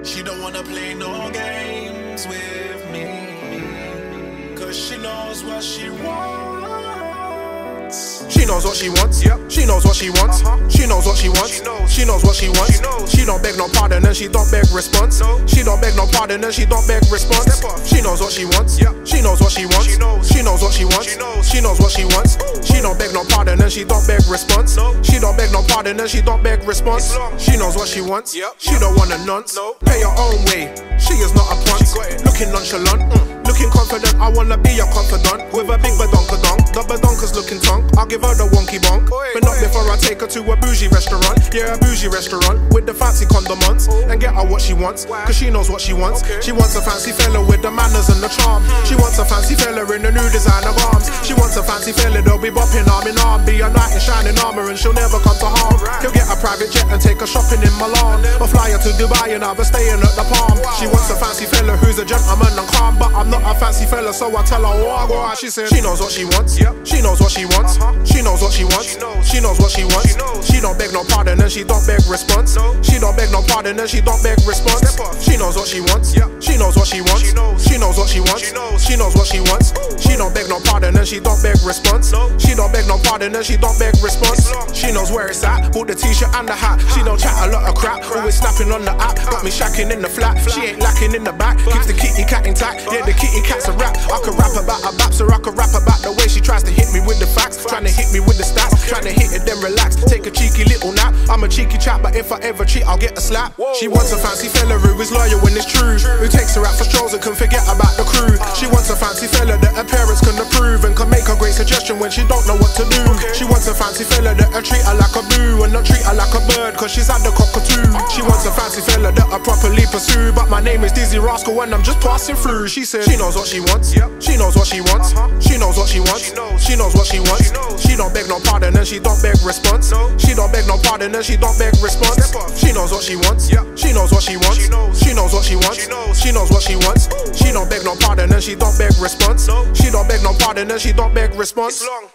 She don't wanna play no games with me, 'cause she knows what she wants. She knows what she wants, she knows what she wants, she knows what she wants, she knows what she wants. She don't beg no pardon and she don't beg response. She don't beg no pardon and she don't beg response. She knows what she wants, she knows what she wants, she knows what she wants, she knows what she wants. She don't beg no pardon and she don't beg response. She don't beg no pardon and she don't beg response. She knows what she wants, she don't want a nonce. Pay your own way, she is not a ponce. Looking nonchalant, looking confident, I wanna be your confidant. With a big badonk-a-donk, the ba-donkas looking tonk. I'll give her the wonky bonk, but not before I take her to a bougie restaurant. Yeah, a bougie restaurant with the fancy condiments, and get her what she wants, 'cause she knows what she wants. She wants a fancy fella with the manners and the charm. She wants a fancy fella in the new designer garms. She wants a fancy fella that'll be bopping arm in arm, be a knight in shining armor, and she'll never come to harm. He'll get a private jet and take her shopping in Milan, or fly her to Dubai and have her staying at the Palm. She wants a fancy fella who's a gentleman and calm, but I'm not a fancy fella, so I tell her, oh, go on. She said she knows what she wants, she knows what she wants, she knows what she wants, she knows what she wants. She don't beg no pardon and she don't beg response. She don't beg no pardon and she don't beg response. She knows what she wants, she knows what she wants, she knows what she wants, she knows what she wants. She don't beg no pardon and she don't beg response. She don't beg no pardon and she don't beg response. She knows where it's at, bought the t-shirt and the hat. She don't chat a lot of crap, always snapping on the app. Got me shacking in the flat, she ain't lacking in the back. Keeps the kitty cat intact, yeah, the kitty cat's a rap. I could rap about her baps, or I could rap about the way she tries to hit me with the facts. Trying to hit me with the stats, trying to hit it then relax. Take a cheeky little nap, I'm a cheeky chap, but if I ever cheat I'll get a slap. She wants a fancy fella who is loyal when it's true, who takes her out for strolls and can forget about the crew. She wants a fancy fella that her parents can approve, and can make a great suggestion when she don't know what to do. She wants a fancy fella that'll treat her like a boo, and not treat her like a bird, 'cause she's had the cockatoo. She wants a fancy fella that'll properly pursue, but my name is Dizzee, Rascal, and I'm just passing through. She said she knows what she wants, she knows what she wants, she knows what she wants, she knows what she wants. She don't beg no pardon and she don't beg response. She don't beg no pardon and she don't beg response. She knows what she wants, she knows what she wants, she knows what she wants, she knows what she wants. She don't beg no pardon and she don't beg response. She don't beg no pardon and she don't beg response.